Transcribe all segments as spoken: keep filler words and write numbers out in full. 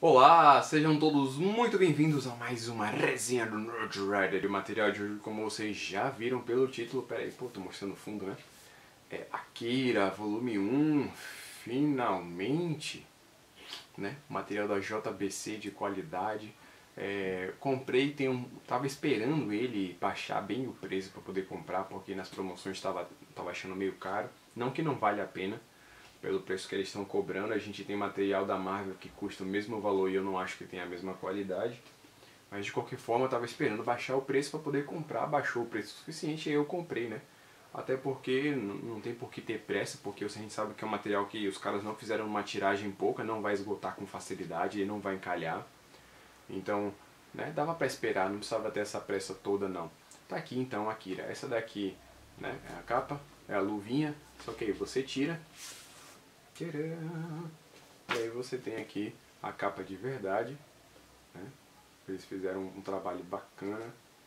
Olá, sejam todos muito bem-vindos a mais uma resenha do Nerd Rider. E o material de hoje, como vocês já viram pelo título, peraí, pô, tô mostrando o fundo, né? É Akira, volume um, finalmente, né? Material da J B C de qualidade. É, comprei, tem um, tava esperando ele baixar bem o preço para poder comprar, porque nas promoções tava, tava achando meio caro. Não que não vale a pena, pelo preço que eles estão cobrando. A gente tem material da Marvel que custa o mesmo valor e eu não acho que tem a mesma qualidade. Mas de qualquer forma eu estava esperando baixar o preço para poder comprar. Baixou o preço suficiente e aí eu comprei, né? Até porque não tem por que ter pressa, porque a gente sabe que é um material que os caras não fizeram uma tiragem pouca, não vai esgotar com facilidade e não vai encalhar. Então, né, dava para esperar, não precisava ter essa pressa toda não. Tá aqui então, Akira. Essa daqui, né, é a capa, é a luvinha, só que aí você tira. Tcharam! E aí você tem aqui a capa de verdade, né? Eles fizeram um trabalho bacana,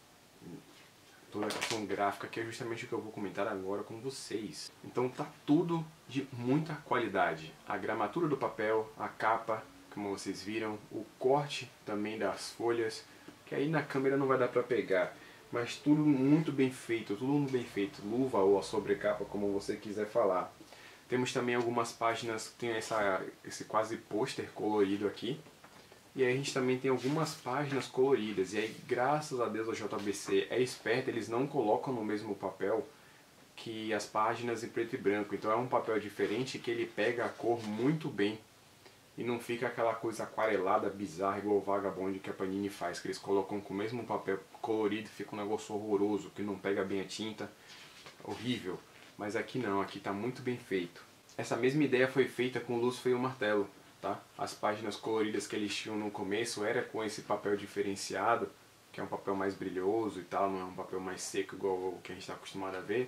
toda a questão gráfica, que é justamente o que eu vou comentar agora com vocês. Então tá tudo de muita qualidade. A gramatura do papel, a capa, como vocês viram, o corte também das folhas, que aí na câmera não vai dar pra pegar, mas tudo muito bem feito, tudo muito bem feito, luva ou a sobrecapa, como você quiser falar. Temos também algumas páginas que tem essa, esse quase pôster colorido aqui. E aí a gente também tem algumas páginas coloridas. E aí, graças a Deus, a J B C é esperta, eles não colocam no mesmo papel que as páginas em preto e branco. Então é um papel diferente que ele pega a cor muito bem. E não fica aquela coisa aquarelada, bizarra, igual o Vagabond que a Panini faz. Que eles colocam com o mesmo papel colorido e fica um negócio horroroso, que não pega bem a tinta. Horrível. Mas aqui não, aqui está muito bem feito. Essa mesma ideia foi feita com Lúcifer e o Martelo, tá? As páginas coloridas que eles tinham no começo era com esse papel diferenciado, que é um papel mais brilhoso e tal, não é um papel mais seco igual o que a gente está acostumado a ver.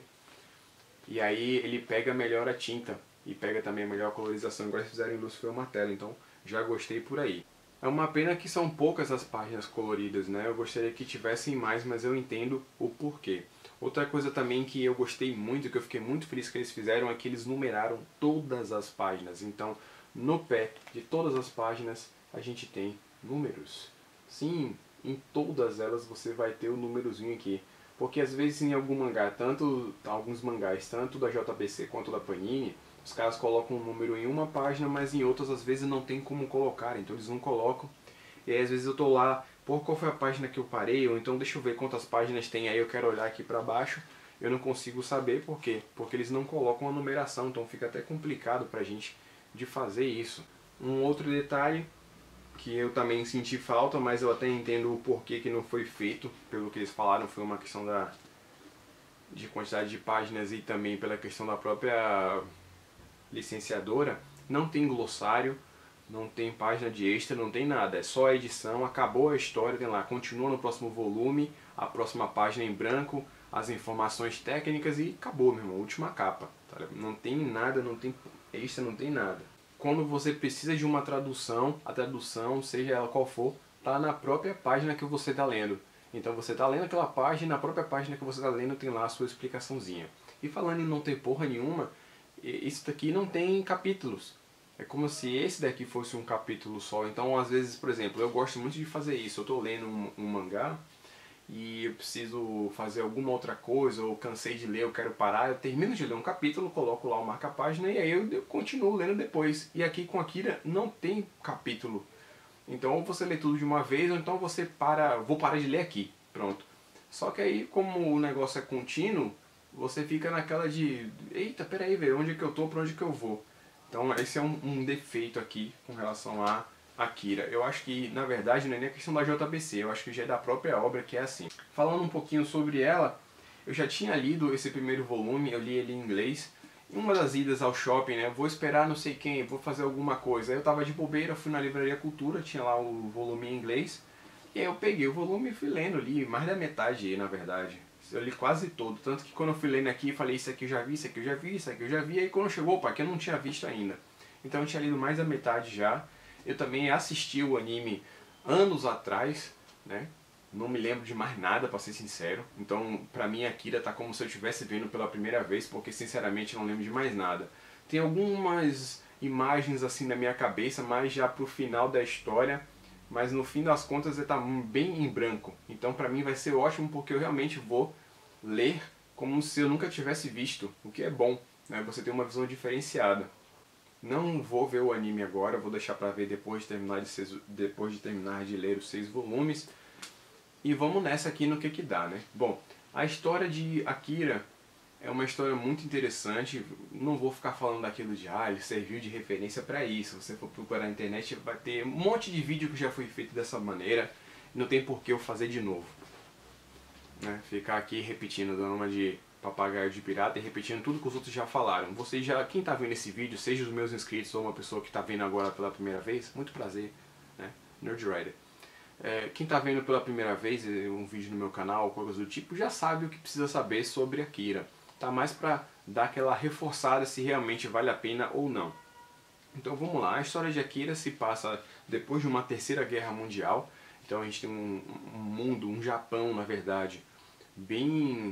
E aí ele pega melhor a tinta e pega também a melhor colorização, igual eles fizeram em Lúcifer e o Martelo, então já gostei por aí. É uma pena que são poucas as páginas coloridas, né? Eu gostaria que tivessem mais, mas eu entendo o porquê. Outra coisa também que eu gostei muito, que eu fiquei muito feliz que eles fizeram, é que eles numeraram todas as páginas. Então, no pé de todas as páginas, a gente tem números. Sim, em todas elas você vai ter o númerozinho aqui. Porque às vezes em algum mangá, tanto alguns mangás, tanto da J B C quanto da Panini, os caras colocam um número em uma página, mas em outras às vezes não tem como colocar, então eles não colocam. E aí às vezes eu tô lá, pô, qual foi a página que eu parei? Ou então deixa eu ver quantas páginas tem aí, eu quero olhar aqui pra baixo. Eu não consigo saber por quê? Porque eles não colocam a numeração, então fica até complicado pra gente de fazer isso. Um outro detalhe que eu também senti falta, mas eu até entendo o porquê que não foi feito, pelo que eles falaram, foi uma questão da de quantidade de páginas e também pela questão da própria licenciadora, não tem glossário, não tem página de extra, não tem nada, é só a edição, acabou a história, tem lá, continua no próximo volume, a próxima página em branco, as informações técnicas e acabou, meu irmão, última capa. Tá? Não tem nada, não tem extra, não tem nada. Quando você precisa de uma tradução, a tradução, seja ela qual for, tá na própria página que você está lendo. Então você está lendo aquela página, na própria página que você está lendo tem lá a sua explicaçãozinha. E falando em não ter porra nenhuma, isso daqui não tem capítulos. É como se esse daqui fosse um capítulo só. Então, às vezes, por exemplo, eu gosto muito de fazer isso. Eu estou lendo um, um mangá e eu preciso fazer alguma outra coisa, ou cansei de ler, eu quero parar. Eu termino de ler um capítulo, coloco lá o marca-página e aí eu, eu continuo lendo depois. E aqui com Akira não tem capítulo. Então, ou você lê tudo de uma vez, ou então você para, vou parar de ler aqui. Pronto. Só que aí, como o negócio é contínuo, você fica naquela de, eita, peraí, velho, onde é que eu tô, pra onde é que eu vou? Então esse é um, um defeito aqui com relação a Akira. Eu acho que, na verdade, não é nem a questão da J B C, eu acho que já é da própria obra que é assim. Falando um pouquinho sobre ela, eu já tinha lido esse primeiro volume, eu li ele em inglês. Em uma das idas ao shopping, né, vou esperar não sei quem, vou fazer alguma coisa. Aí eu tava de bobeira, fui na Livraria Cultura, tinha lá o volume em inglês. E aí eu peguei o volume e fui lendo, li mais da metade, na verdade. Eu li quase todo, tanto que quando eu fui lendo aqui, falei isso aqui eu já vi, isso aqui eu já vi, isso aqui eu já vi, aí quando chegou, opa, que eu não tinha visto ainda. Então eu tinha lido mais da metade já. Eu também assisti o anime anos atrás, né? Não me lembro de mais nada, pra ser sincero. Então, pra mim, Akira tá como se eu estivesse vendo pela primeira vez, porque sinceramente eu não lembro de mais nada. Tem algumas imagens assim na minha cabeça, mas já pro final da história, mas no fim das contas ele tá bem em branco. Então pra mim vai ser ótimo porque eu realmente vou ler como se eu nunca tivesse visto, o que é bom, né? Você tem uma visão diferenciada. Não vou ver o anime agora, vou deixar pra ver depois de terminar de, seis, depois de, terminar de ler os seis volumes. E vamos nessa aqui no que que dá, né? Bom, a história de Akira é uma história muito interessante. Não vou ficar falando daquilo de, ah, ele serviu de referência pra isso. Se você for procurar na internet vai ter um monte de vídeo que já foi feito dessa maneira. Não tem por que eu fazer de novo, né? Ficar aqui repetindo, dando uma de papagaio de pirata e repetindo tudo que os outros já falaram. Vocês já, quem está vendo esse vídeo, seja os meus inscritos ou uma pessoa que está vendo agora pela primeira vez, muito prazer, né? Nerdwriter. É, quem está vendo pela primeira vez um vídeo no meu canal, coisas do tipo, já sabe o que precisa saber sobre Akira. Tá mais para dar aquela reforçada se realmente vale a pena ou não. Então vamos lá, a história de Akira se passa depois de uma terceira guerra mundial. Então a gente tem um, um mundo, um Japão na verdade, bem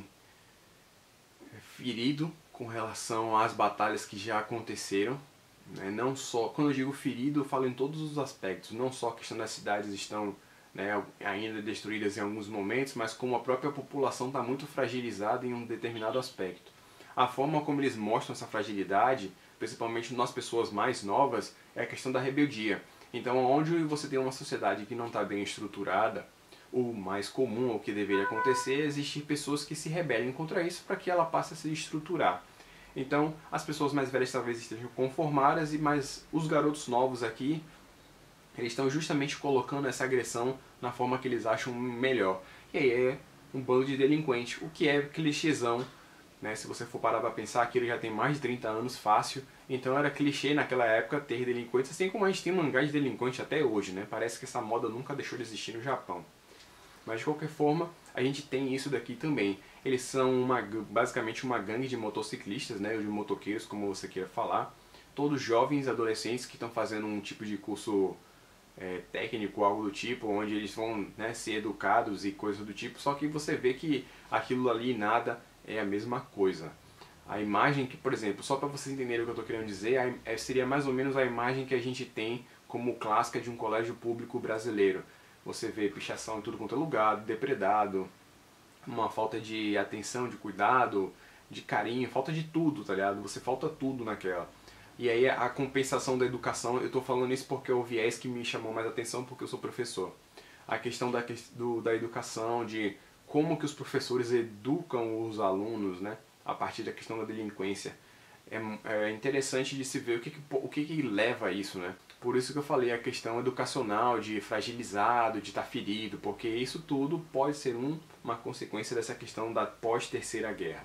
ferido com relação às batalhas que já aconteceram, né? Não só, quando eu digo ferido, eu falo em todos os aspectos, não só a questão das cidades estão, né, ainda destruídas em alguns momentos, mas como a própria população está muito fragilizada em um determinado aspecto. A forma como eles mostram essa fragilidade, principalmente nós pessoas mais novas, é a questão da rebeldia. Então, onde você tem uma sociedade que não está bem estruturada, o mais comum, o que deveria acontecer, é existir pessoas que se rebelem contra isso para que ela passe a se estruturar. Então, as pessoas mais velhas talvez estejam conformadas, mas os garotos novos aqui, eles estão justamente colocando essa agressão na forma que eles acham melhor. E aí é um bando de delinquente, o que é clichêzão, né? Se você for parar para pensar, que ele já tem mais de trinta anos fácil, então era clichê naquela época ter delinquentes, assim como a gente tem mangá de delinquente até hoje, né? Parece que essa moda nunca deixou de existir no Japão. Mas de qualquer forma, a gente tem isso daqui também. Eles são uma, basicamente uma gangue de motociclistas, né, ou de motoqueiros, como você queira falar. Todos jovens, adolescentes que estão fazendo um tipo de curso é, técnico, algo do tipo, onde eles vão, né, ser educados e coisas do tipo. Só que você vê que aquilo ali nada é a mesma coisa. A imagem que, por exemplo, só para vocês entenderem o que eu estou querendo dizer, seria mais ou menos a imagem que a gente tem como clássica de um colégio público brasileiro. Você vê pichação em tudo quanto é lugar, depredado, uma falta de atenção, de cuidado, de carinho, falta de tudo, tá ligado? Você falta tudo naquela. E aí a compensação da educação, eu tô falando isso porque é o viés que me chamou mais atenção porque eu sou professor. A questão da, do, da educação, de como que os professores educam os alunos, né? A partir da questão da delinquência. É, é interessante de se ver o que, que, o que, que leva a isso, né? Por isso que eu falei a questão educacional, de fragilizado, de estar ferido, porque isso tudo pode ser um, uma consequência dessa questão da pós-terceira guerra.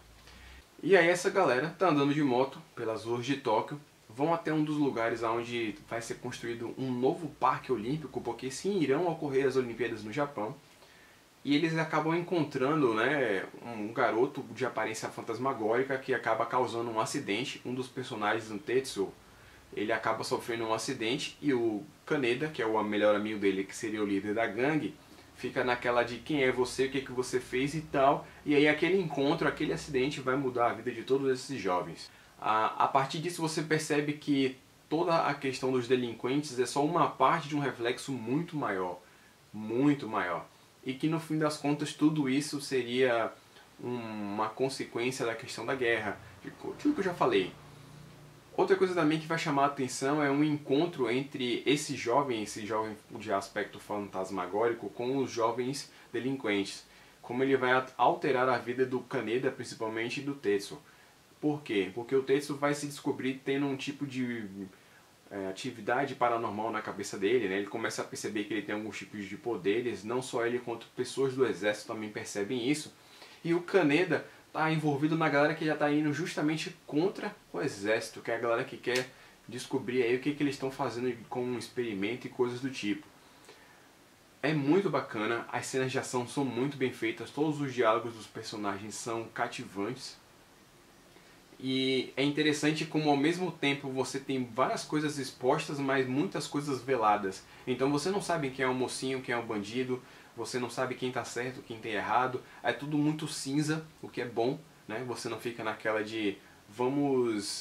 E aí essa galera tá andando de moto pelas ruas de Tóquio, vão até um dos lugares onde vai ser construído um novo parque olímpico, porque sim, irão ocorrer as Olimpíadas no Japão. E eles acabam encontrando, né, um garoto de aparência fantasmagórica que acaba causando um acidente. Um dos personagens do Tetsuo, ele acaba sofrendo um acidente e o Kaneda, que é o melhor amigo dele, que seria o líder da gangue, fica naquela de quem é você, o que, que você fez e tal. E aí aquele encontro, aquele acidente vai mudar a vida de todos esses jovens. A, a partir disso você percebe que toda a questão dos delinquentes é só uma parte de um reflexo muito maior, muito maior. E que no fim das contas tudo isso seria uma consequência da questão da guerra, de tudo que eu já falei. Outra coisa também que vai chamar a atenção é um encontro entre esse jovem, esse jovem de aspecto fantasmagórico, com os jovens delinquentes. Como ele vai alterar a vida do Kaneda, principalmente, e do Tetsuo. Por quê? Porque o Tetsuo vai se descobrir tendo um tipo de é, atividade paranormal na cabeça dele, né? Ele começa a perceber que ele tem alguns tipos de poderes, não só ele quanto pessoas do exército também percebem isso. E o Kaneda está envolvido na galera que já está indo justamente contra o exército, que é a galera que quer descobrir aí o que, que eles estão fazendo com um experimento e coisas do tipo. É muito bacana, as cenas de ação são muito bem feitas, todos os diálogos dos personagens são cativantes. E é interessante como ao mesmo tempo você tem várias coisas expostas, mas muitas coisas veladas. Então você não sabe quem é o mocinho, quem é o bandido, você não sabe quem está certo, quem está errado. É tudo muito cinza, o que é bom, né? Você não fica naquela de vamos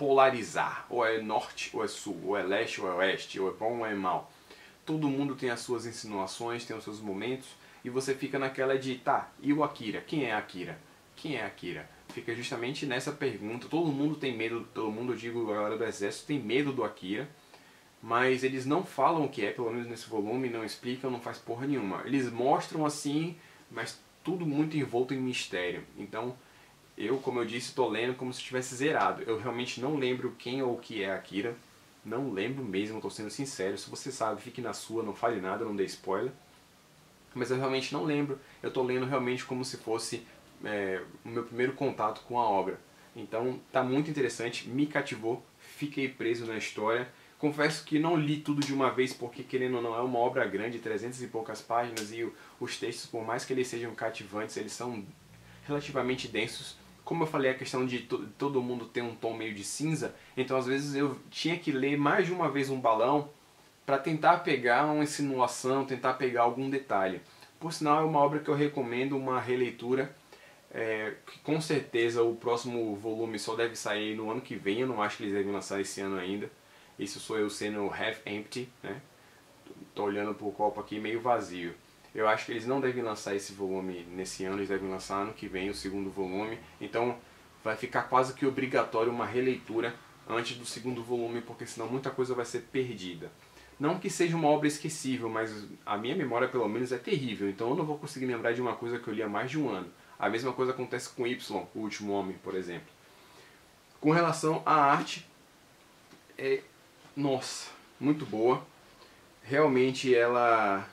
polarizar, ou é norte ou é sul, ou é leste ou é oeste, ou é bom ou é mal. Todo mundo tem as suas insinuações, tem os seus momentos, e você fica naquela de, tá, e o Akira? Quem é Akira? Quem é Akira? Fica justamente nessa pergunta. Todo mundo tem medo, todo mundo, eu digo, a galera do exército tem medo do Akira, mas eles não falam o que é, pelo menos nesse volume, não explicam, não faz porra nenhuma. Eles mostram assim, mas tudo muito envolto em mistério. Então, eu, como eu disse, estou lendo como se estivesse zerado. Eu realmente não lembro quem ou o que é Akira. Não lembro mesmo, estou sendo sincero. Se você sabe, fique na sua, não fale nada, não dê spoiler. Mas eu realmente não lembro. Eu estou lendo realmente como se fosse é, o meu primeiro contato com a obra. Então, tá muito interessante, me cativou, fiquei preso na história. Confesso que não li tudo de uma vez, porque querendo ou não é uma obra grande, trezentas e poucas páginas, e os textos, por mais que eles sejam cativantes, eles são relativamente densos. Como eu falei, a questão de to todo mundo ter um tom meio de cinza, então às vezes eu tinha que ler mais de uma vez um balão para tentar pegar uma insinuação, tentar pegar algum detalhe. Por sinal, é uma obra que eu recomendo uma releitura, é, que com certeza o próximo volume só deve sair no ano que vem, eu não acho que eles devem lançar esse ano ainda. Isso sou eu sendo half empty, né? Tô olhando pro copo aqui meio vazio. Eu acho que eles não devem lançar esse volume nesse ano, eles devem lançar ano que vem o segundo volume. Então vai ficar quase que obrigatório uma releitura antes do segundo volume, porque senão muita coisa vai ser perdida. Não que seja uma obra esquecível, mas a minha memória pelo menos é terrível, então eu não vou conseguir lembrar de uma coisa que eu li há mais de um ano. A mesma coisa acontece com Y, O Último Homem, por exemplo. Com relação à arte, é, nossa, muito boa. Realmente ela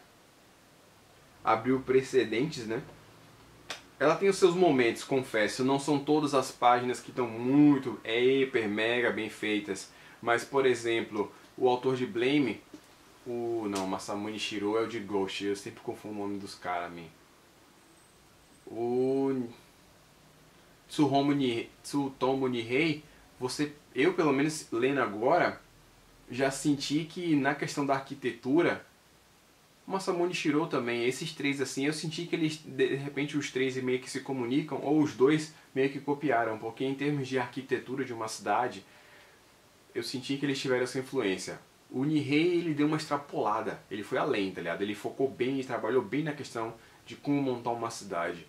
abriu precedentes, né? Ela tem os seus momentos, confesso, não são todas as páginas que estão muito, é hiper, mega bem feitas. Mas, por exemplo, o autor de Blame, o... não, Masamune Shirow é o de Ghost, eu sempre confundo o nome dos caras, a mim. O Tsutomu Nihei, Tsutomu Nihei, você, eu pelo menos lendo agora, já senti que na questão da arquitetura, Masamune Shirow também, esses três assim, eu senti que eles, de repente os três meio que se comunicam, ou os dois meio que copiaram, porque em termos de arquitetura de uma cidade, eu senti que eles tiveram essa influência. O Nihei, ele deu uma extrapolada, ele foi além, tá ligado? Ele focou bem e trabalhou bem na questão de como montar uma cidade.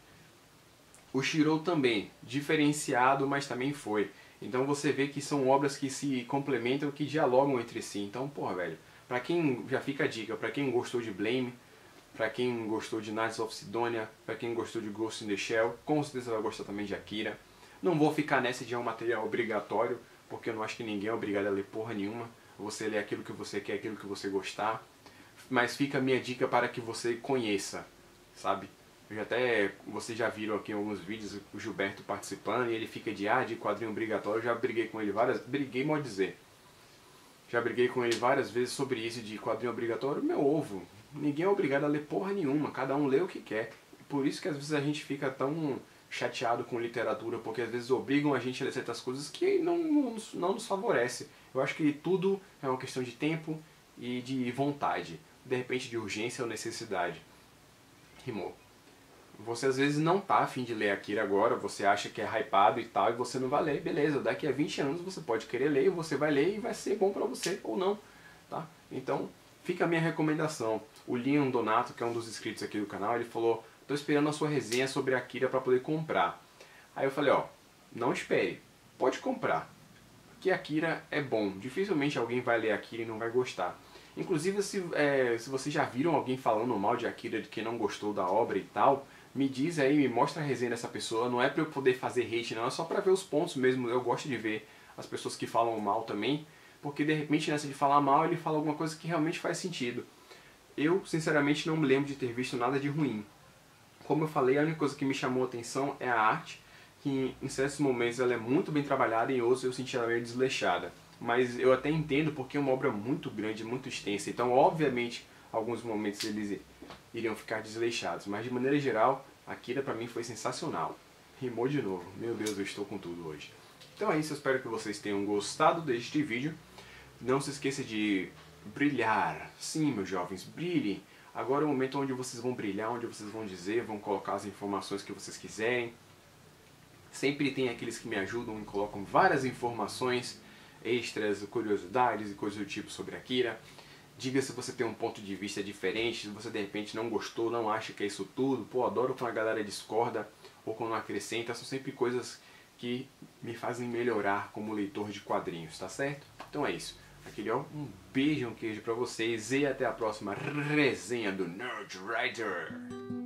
O Shirow também, diferenciado, mas também foi. Então você vê que são obras que se complementam, que dialogam entre si. Então, porra, velho, pra quem, já fica a dica, pra quem gostou de Blame, pra quem gostou de Knights of Sidonia, pra quem gostou de Ghost in the Shell, com certeza vai gostar também de Akira. Não vou ficar nessa de é um material obrigatório, porque eu não acho que ninguém é obrigado a ler porra nenhuma. Você lê aquilo que você quer, aquilo que você gostar. Mas fica a minha dica para que você conheça, sabe? Eu já até, vocês já viram aqui em alguns vídeos o Gilberto participando e ele fica de ah, de quadrinho obrigatório. Eu já briguei com ele várias, briguei, pode dizer. Já briguei com ele várias vezes sobre isso de quadrinho obrigatório. Meu ovo, ninguém é obrigado a ler porra nenhuma, cada um lê o que quer. Por isso que às vezes a gente fica tão chateado com literatura, porque às vezes obrigam a gente a ler certas coisas que não, não, não nos favorece. Eu acho que tudo é uma questão de tempo e de vontade, de repente de urgência ou necessidade. Rimou. Você às vezes não tá afim de ler Akira agora, você acha que é hypado e tal, e você não vai ler, beleza, daqui a vinte anos você pode querer ler, você vai ler e vai ser bom pra você, ou não, tá? Então, fica a minha recomendação. O Leon Donato, que é um dos inscritos aqui do canal, ele falou, tô esperando a sua resenha sobre Akira pra poder comprar. Aí eu falei, ó, não espere, pode comprar, porque Akira é bom, dificilmente alguém vai ler Akira e não vai gostar. Inclusive, se, é, se vocês já viram alguém falando mal de Akira, de que não gostou da obra e tal, me diz aí, me mostra a resenha dessa pessoa. Não é pra eu poder fazer hate, não, é só pra ver os pontos mesmo. Eu gosto de ver as pessoas que falam mal também, porque de repente nessa de falar mal ele fala alguma coisa que realmente faz sentido. Eu, sinceramente, não me lembro de ter visto nada de ruim. Como eu falei, a única coisa que me chamou a atenção é a arte, que em certos momentos ela é muito bem trabalhada e em outros eu senti ela meio desleixada. Mas eu até entendo porque é uma obra muito grande, muito extensa, então obviamente alguns momentos eles iriam ficar desleixados, mas de maneira geral, Akira pra mim foi sensacional. Rimou de novo, meu Deus, eu estou com tudo hoje. Então é isso, eu espero que vocês tenham gostado deste vídeo. Não se esqueça de brilhar, sim meus jovens, brilhem. Agora é o momento onde vocês vão brilhar, onde vocês vão dizer, vão colocar as informações que vocês quiserem. Sempre tem aqueles que me ajudam e colocam várias informações. extras, curiosidades e coisas do tipo sobre Akira. Diga se você tem um ponto de vista diferente, se você de repente não gostou, não acha que é isso tudo. Pô, adoro quando a galera discorda ou quando acrescenta, são sempre coisas que me fazem melhorar como leitor de quadrinhos, tá certo? Então é isso. Aquele ó, um beijo, um queijo pra vocês e até a próxima resenha do Nerd Writer.